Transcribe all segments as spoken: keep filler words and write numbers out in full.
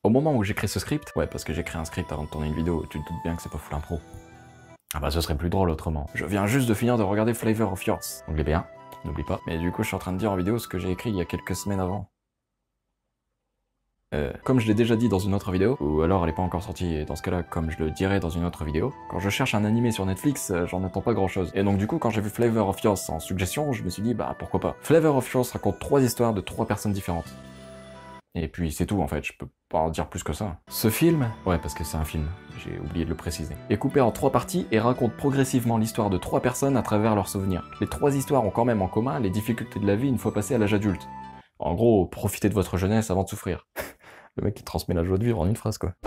Au moment où j'écris ce script, ouais parce que j'écris un script avant de tourner une vidéo, tu te doutes bien que c'est pas full impro. Ah bah ce serait plus drôle autrement. Je viens juste de finir de regarder Flavor of Yours, donc les B un, n'oublie pas. Mais du coup je suis en train de dire en vidéo ce que j'ai écrit il y a quelques semaines avant. Euh, comme je l'ai déjà dit dans une autre vidéo, ou alors elle est pas encore sortie, et dans ce cas-là, comme je le dirai dans une autre vidéo, quand je cherche un animé sur Netflix, euh, j'en attends pas grand-chose. Et donc du coup, quand j'ai vu Flavor of Yours en suggestion, je me suis dit, bah pourquoi pas. Flavor of Yours raconte trois histoires de trois personnes différentes. Et puis c'est tout en fait, je peux pas en dire plus que ça. Ce film, ouais parce que c'est un film, j'ai oublié de le préciser, est coupé en trois parties et raconte progressivement l'histoire de trois personnes à travers leurs souvenirs. Les trois histoires ont quand même en commun les difficultés de la vie une fois passé à l'âge adulte. En gros, profitez de votre jeunesse avant de souffrir. Le mec qui transmet la joie de vivre en une phrase, quoi.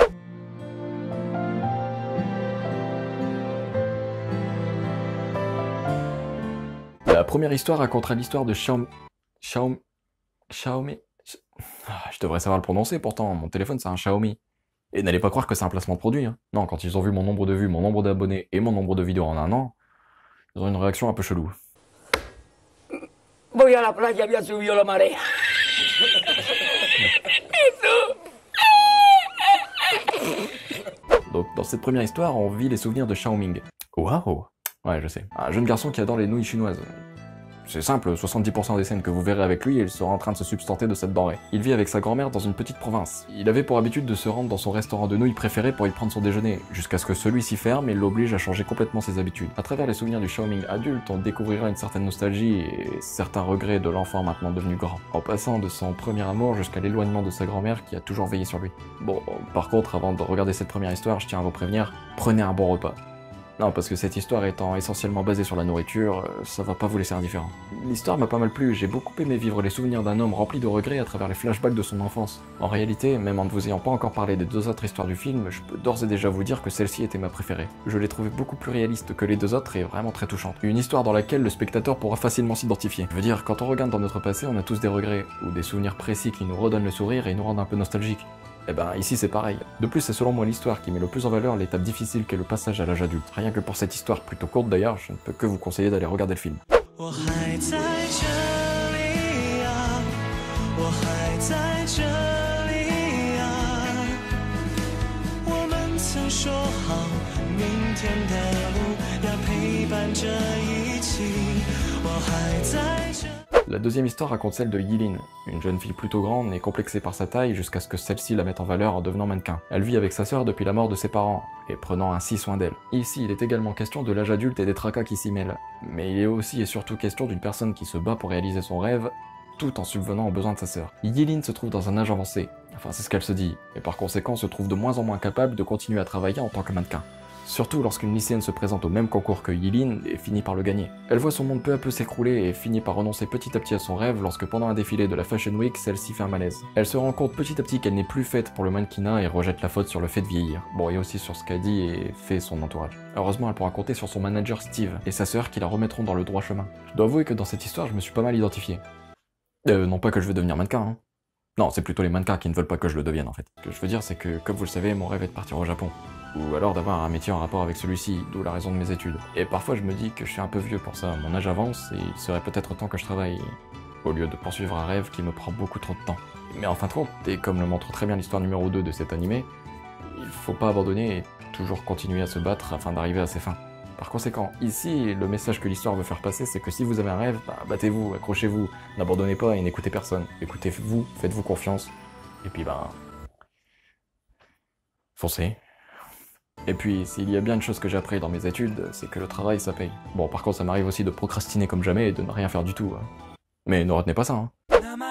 La première histoire racontera l'histoire de Xiaomi... Xiaomi... Xiaomi... Ah, je devrais savoir le prononcer, pourtant, mon téléphone c'est un Xiaomi. Et n'allez pas croire que c'est un placement de produit, hein. Non, quand ils ont vu mon nombre de vues, mon nombre d'abonnés et mon nombre de vidéos en un an, ils ont une réaction un peu chelou. Voy a la playa, había subido la marea. Donc dans cette première histoire, on vit les souvenirs de Xiaoming. Waouh. Ouais, je sais. Un jeune garçon qui adore les nouilles chinoises. C'est simple, soixante-dix pour cent des scènes que vous verrez avec lui, il sera en train de se substanter de cette denrée. Il vit avec sa grand-mère dans une petite province. Il avait pour habitude de se rendre dans son restaurant de nouilles préféré pour y prendre son déjeuner, jusqu'à ce que celui-ci ferme et l'oblige à changer complètement ses habitudes. À travers les souvenirs du Xiaoming adulte, on découvrira une certaine nostalgie et certains regrets de l'enfant maintenant devenu grand, en passant de son premier amour jusqu'à l'éloignement de sa grand-mère qui a toujours veillé sur lui. Bon, par contre, avant de regarder cette première histoire, je tiens à vous prévenir, prenez un bon repas. Non, parce que cette histoire étant essentiellement basée sur la nourriture, ça va pas vous laisser indifférent. L'histoire m'a pas mal plu, j'ai beaucoup aimé vivre les souvenirs d'un homme rempli de regrets à travers les flashbacks de son enfance. En réalité, même en ne vous ayant pas encore parlé des deux autres histoires du film, je peux d'ores et déjà vous dire que celle-ci était ma préférée. Je l'ai trouvée beaucoup plus réaliste que les deux autres et vraiment très touchante. Une histoire dans laquelle le spectateur pourra facilement s'identifier. Je veux dire, quand on regarde dans notre passé, on a tous des regrets, ou des souvenirs précis qui nous redonnent le sourire et nous rendent un peu nostalgiques. Eh ben ici c'est pareil. De plus c'est selon moi l'histoire qui met le plus en valeur l'étape difficile qu'est le passage à l'âge adulte. Rien que pour cette histoire plutôt courte d'ailleurs, je ne peux que vous conseiller d'aller regarder le film. La deuxième histoire raconte celle de Yilin, une jeune fille plutôt grande et complexée par sa taille jusqu'à ce que celle-ci la mette en valeur en devenant mannequin. Elle vit avec sa sœur depuis la mort de ses parents, et prenant ainsi soin d'elle. Ici, il est également question de l'âge adulte et des tracas qui s'y mêlent, mais il est aussi et surtout question d'une personne qui se bat pour réaliser son rêve, tout en subvenant aux besoins de sa sœur. Yilin se trouve dans un âge avancé, enfin c'est ce qu'elle se dit, et par conséquent se trouve de moins en moins capable de continuer à travailler en tant que mannequin. Surtout lorsqu'une lycéenne se présente au même concours que Yilin et finit par le gagner. Elle voit son monde peu à peu s'écrouler et finit par renoncer petit à petit à son rêve lorsque pendant un défilé de la Fashion Week, celle-ci fait un malaise. Elle se rend compte petit à petit qu'elle n'est plus faite pour le mannequinat et rejette la faute sur le fait de vieillir. Bon, et aussi sur ce qu'a dit et fait son entourage. Heureusement, elle pourra compter sur son manager Steve et sa sœur qui la remettront dans le droit chemin. Je dois avouer que dans cette histoire, je me suis pas mal identifié. Euh, non pas que je veux devenir mannequin, hein. Non, c'est plutôt les mannequins qui ne veulent pas que je le devienne en fait. Ce que je veux dire, c'est que, comme vous le savez, mon rêve est de partir au Japon. Ou alors d'avoir un métier en rapport avec celui-ci, d'où la raison de mes études. Et parfois je me dis que je suis un peu vieux pour ça, mon âge avance et il serait peut-être temps que je travaille, au lieu de poursuivre un rêve qui me prend beaucoup trop de temps. Mais en fin de compte, et comme le montre très bien l'histoire numéro deux de cet animé, il faut pas abandonner et toujours continuer à se battre afin d'arriver à ses fins. Par conséquent, ici, le message que l'histoire veut faire passer, c'est que si vous avez un rêve, bah, battez-vous, accrochez-vous, n'abandonnez pas et n'écoutez personne. Écoutez-vous, faites-vous confiance, et puis bah... foncez. Et puis, s'il y a bien une chose que j'ai appris dans mes études, c'est que le travail, ça paye. Bon, par contre, ça m'arrive aussi de procrastiner comme jamais et de ne rien faire du tout. Hein. Mais ne retenez pas ça, hein.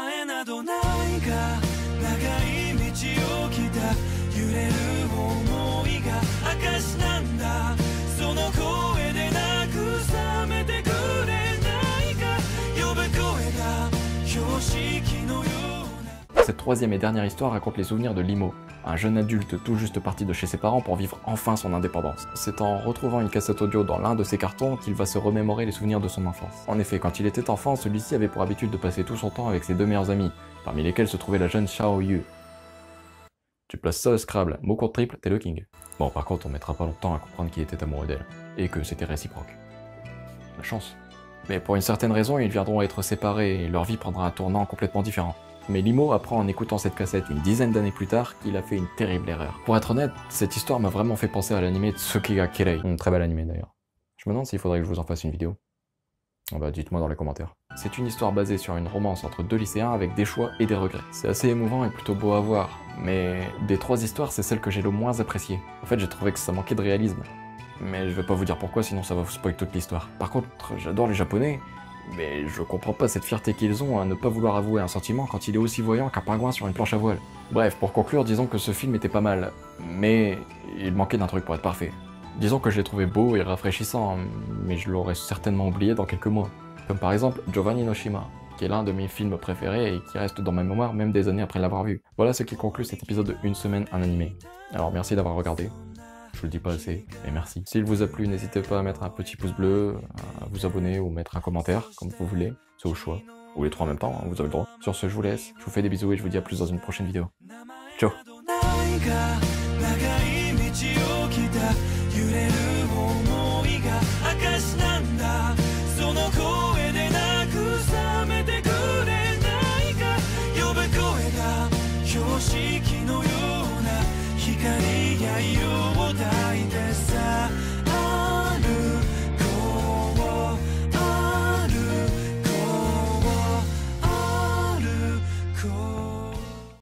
Cette troisième et dernière histoire raconte les souvenirs de Limo, un jeune adulte tout juste parti de chez ses parents pour vivre enfin son indépendance. C'est en retrouvant une cassette audio dans l'un de ses cartons qu'il va se remémorer les souvenirs de son enfance. En effet, quand il était enfant, celui-ci avait pour habitude de passer tout son temps avec ses deux meilleurs amis, parmi lesquels se trouvait la jeune Xiao Yu. Tu places ça au Scrabble, mot contre triple, t'es le king. Bon, par contre, on mettra pas longtemps à comprendre qu'il était amoureux d'elle, et que c'était réciproque. La chance. Mais pour une certaine raison, ils viendront à être séparés et leur vie prendra un tournant complètement différent. Mais Limo apprend en écoutant cette cassette une dizaine d'années plus tard qu'il a fait une terrible erreur. Pour être honnête, cette histoire m'a vraiment fait penser à l'anime Tsukiga Kirei. Un très bel anime d'ailleurs. Je me demande s'il faudrait que je vous en fasse une vidéo. Oh bah dites-moi dans les commentaires. C'est une histoire basée sur une romance entre deux lycéens avec des choix et des regrets. C'est assez émouvant et plutôt beau à voir, mais des trois histoires, c'est celle que j'ai le moins appréciée. En fait, j'ai trouvé que ça manquait de réalisme. Mais je vais pas vous dire pourquoi, sinon ça va vous spoiler toute l'histoire. Par contre, j'adore les japonais, mais je comprends pas cette fierté qu'ils ont à ne pas vouloir avouer un sentiment quand il est aussi voyant qu'un pingouin sur une planche à voile. Bref, pour conclure, disons que ce film était pas mal, mais il manquait d'un truc pour être parfait. Disons que je l'ai trouvé beau et rafraîchissant, mais je l'aurais certainement oublié dans quelques mois. Comme par exemple Giovanni no Shima, qui est l'un de mes films préférés et qui reste dans ma mémoire même des années après l'avoir vu. Voilà ce qui conclut cet épisode de Une semaine un animé. Alors merci d'avoir regardé, je vous le dis pas assez, mais merci. S'il vous a plu, n'hésitez pas à mettre un petit pouce bleu, à vous abonner ou mettre un commentaire, comme vous voulez, c'est au choix. Ou les trois en même temps, hein, vous avez le droit. Sur ce, je vous laisse, je vous fais des bisous et je vous dis à plus dans une prochaine vidéo. Ciao. 揺れる想いが証なんだその声で慰めてくれないか呼ぶ声が標識のような光や色を